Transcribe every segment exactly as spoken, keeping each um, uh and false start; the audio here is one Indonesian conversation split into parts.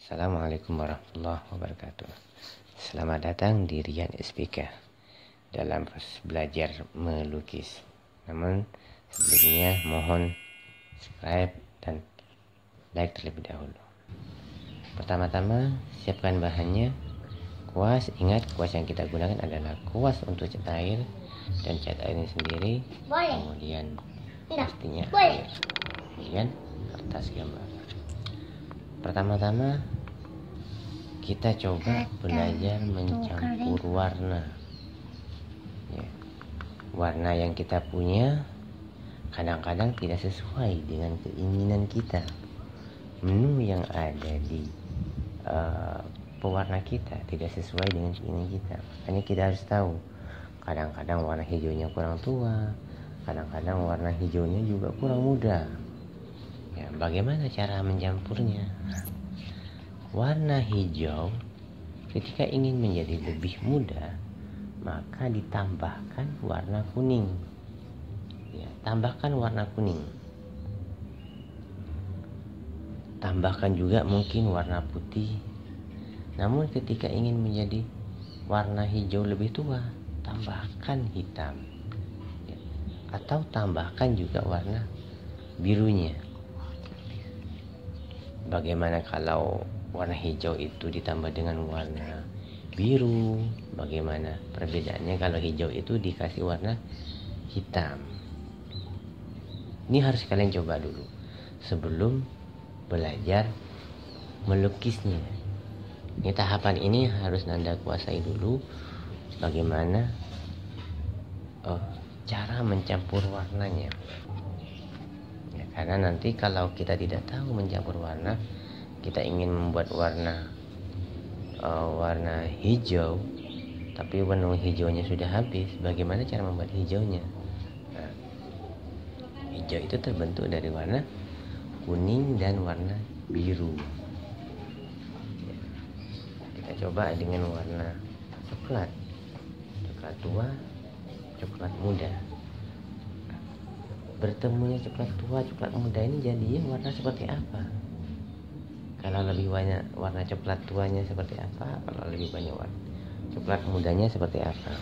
Assalamualaikum warahmatullahi wabarakatuh. Selamat datang di Rian S P K dalam belajar melukis. Namun sebelumnya mohon subscribe dan like terlebih dahulu. Pertama-tama siapkan bahannya. Kuas, ingat kuas yang kita gunakan adalah kuas untuk cat air dan cat airnya sendiri. Boleh. Kemudian pastinya air. Kemudian kertas gambar. Pertama-tama kita coba belajar mencampur warna ya. Warna yang kita punya kadang-kadang tidak sesuai dengan keinginan kita. Menu yang ada di uh, pewarna kita tidak sesuai dengan keinginan kita. Makanya kita harus tahu, kadang-kadang warna hijaunya kurang tua, kadang-kadang warna hijaunya juga kurang muda ya. Bagaimana cara mencampurnya? Warna hijau ketika ingin menjadi lebih muda, maka ditambahkan warna kuning ya, tambahkan warna kuning, tambahkan juga mungkin warna putih. Namun ketika ingin menjadi warna hijau lebih tua, tambahkan hitam ya, atau tambahkan juga warna birunya. Bagaimana kalau warna hijau itu ditambah dengan warna biru? Bagaimana perbedaannya kalau hijau itu dikasih warna hitam? Ini harus kalian coba dulu sebelum belajar melukisnya. Ini tahapan ini harus Nanda kuasai dulu. Bagaimana oh, cara mencampur warnanya ya, karena nanti kalau kita tidak tahu mencampur warna, kita ingin membuat warna uh, warna hijau, tapi warna hijaunya sudah habis. Bagaimana cara membuat hijaunya? Nah, hijau itu terbentuk dari warna kuning dan warna biru. Kita coba dengan warna coklat, coklat tua, coklat muda. Bertemunya coklat tua, coklat muda ini jadinya warna seperti apa? Kalau lebih banyak warna coklat tuanya seperti apa, kalau lebih banyak warna coklat mudanya seperti apa?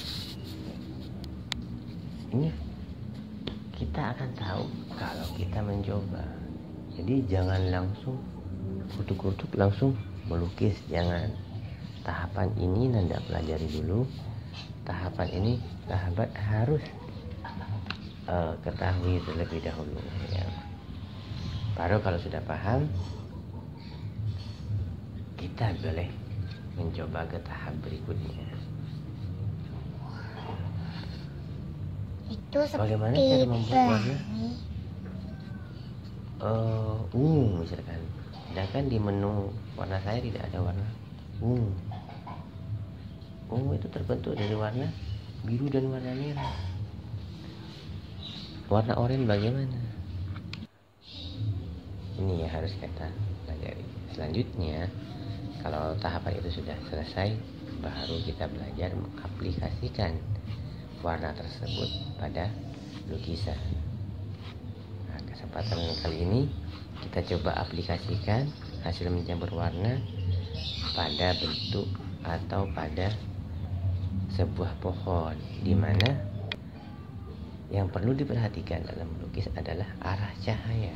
Ini kita akan tahu kalau kita mencoba. Jadi jangan langsung kutuk-kutuk langsung melukis, jangan. Tahapan ini Nanda pelajari dulu. Tahapan ini sahabat harus uh, ketahui terlebih dahulu ya. Baru kalau sudah paham, kita boleh mencoba ke tahap berikutnya. Itu bagaimana cara membuat warna uh, ungu misalkan. Sedangkan di menu warna saya tidak ada warna ungu. Ungu itu terbentuk dari warna biru dan warna merah. Warna oranye bagaimana? Ini ya harus kita pelajari. Selanjutnya, kalau tahapan itu sudah selesai, baru kita belajar mengaplikasikan warna tersebut pada lukisan. Nah, kesempatan kali ini kita coba aplikasikan hasil mencampur warna pada bentuk atau pada sebuah pohon, di mana yang perlu diperhatikan dalam melukis adalah arah cahaya.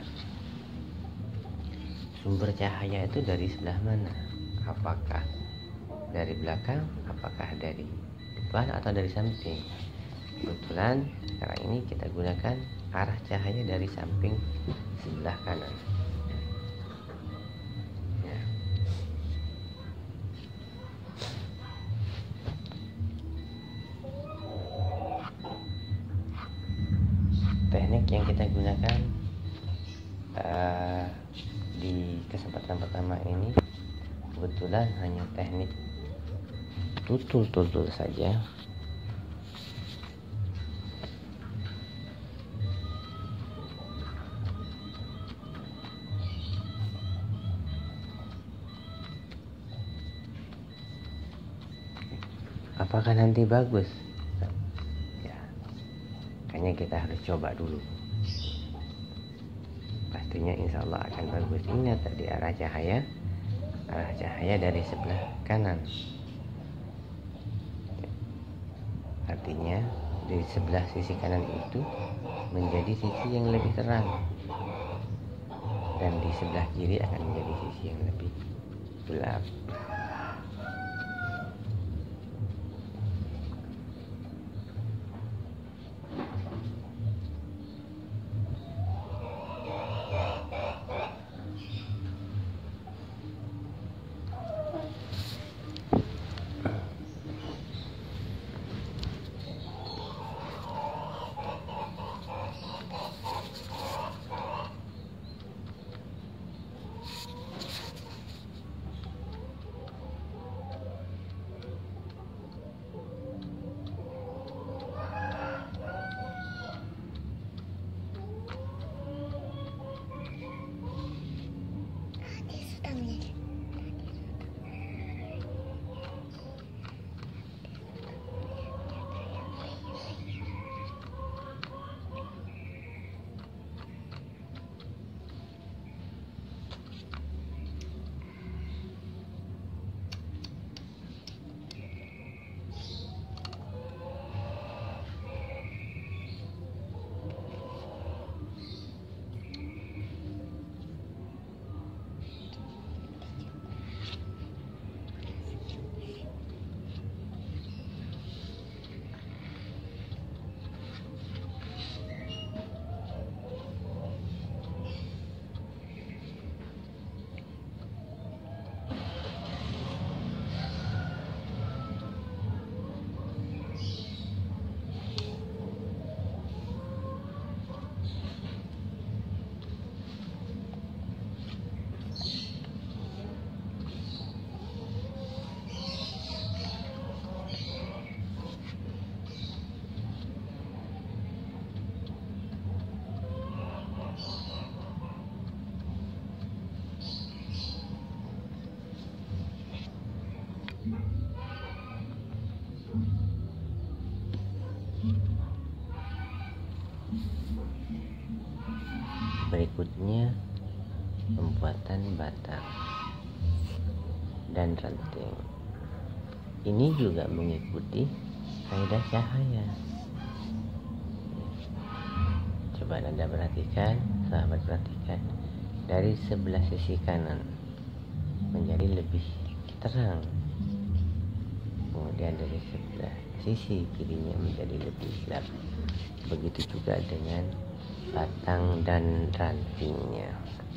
Sumber cahaya itu dari sebelah mana? Apakah dari belakang, apakah dari depan, atau dari samping? Kebetulan sekarang ini kita gunakan arah cahaya dari samping sebelah kanan ya. Teknik yang kita gunakan uh, di kesempatan pertama ini kebetulan hanya teknik tutul-tutul saja. Apakah nanti bagus? Ya, kayaknya kita harus coba dulu. Pastinya insya Allah akan bagus. Ingat tadi arah cahaya arah cahaya dari sebelah kanan. Artinya di sebelah sisi kanan itu menjadi sisi yang lebih terang, dan di sebelah kiri akan menjadi sisi yang lebih gelap. Berikutnya, pembuatan batang dan ranting. Ini juga mengikuti kaidah cahaya. Coba Anda perhatikan, sahabat perhatikan, dari sebelah sisi kanan menjadi lebih terang, kemudian dari sebelah sisi kirinya menjadi lebih gelap. Begitu juga dengan batang dan rantingnya.